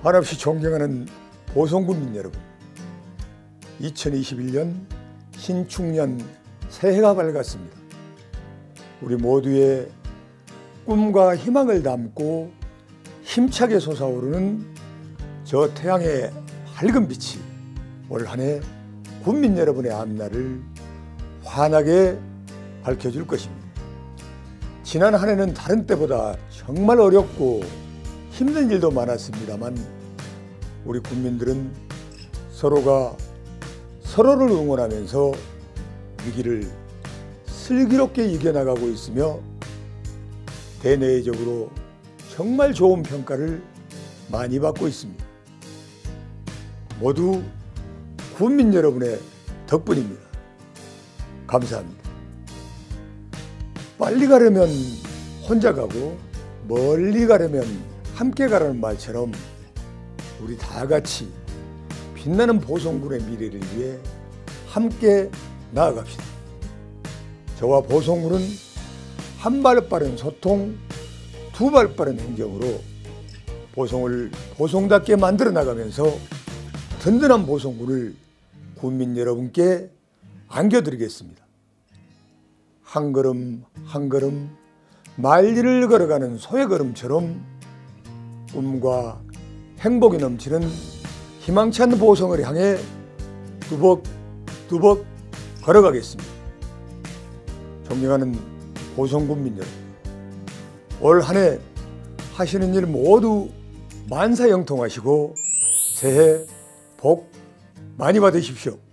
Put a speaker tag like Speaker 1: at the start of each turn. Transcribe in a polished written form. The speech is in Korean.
Speaker 1: 한없이 존경하는 보성군민 여러분, 2021년 신축년 새해가 밝았습니다. 우리 모두의 꿈과 희망을 담고 힘차게 솟아오르는 저 태양의 밝은 빛이 올 한해 군민 여러분의 앞날을 환하게 밝혀줄 것입니다. 지난 한 해는 다른 때보다 정말 어렵고 힘든 일도 많았습니다만 우리 국민들은 서로가 서로를 응원하면서 위기를 슬기롭게 이겨나가고 있으며 대내적으로 정말 좋은 평가를 많이 받고 있습니다. 모두 국민 여러분의 덕분입니다. 감사합니다. 빨리 가려면 혼자 가고 멀리 가려면 함께 가라는 말처럼 우리 다 같이 빛나는 보성군의 미래를 위해 함께 나아갑시다. 저와 보성군은 한 발 빠른 소통, 두 발 빠른 행정으로 보성을 보성답게 만들어 나가면서 든든한 보성군을 국민 여러분께 안겨드리겠습니다. 한 걸음 한 걸음 만리를 걸어가는 소의 걸음처럼 꿈과 행복이 넘치는 희망찬 보성을 향해 두벅두벅 걸어가겠습니다. 존경하는 보성군민 여러분, 올 한 해 하시는 일 모두 만사형통하시고 새해 복 많이 받으십시오.